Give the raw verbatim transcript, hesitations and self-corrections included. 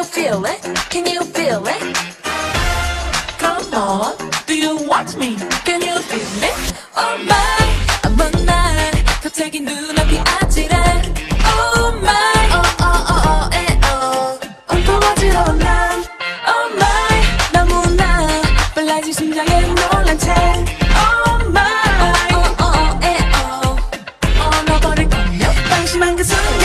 feel it? Can you feel it? Come on, do you want me? Can you feel me? Oh my, 먼 날 갑자기 눈앞이 아찔해. Oh my, oh oh oh oh, eh oh. 온통 어지러운 난. Oh my, 너무나 빨라진 심장에 놀란 채. Oh my, oh oh oh, eh oh. 어, 너 버릴 거면 방심한 그 순간.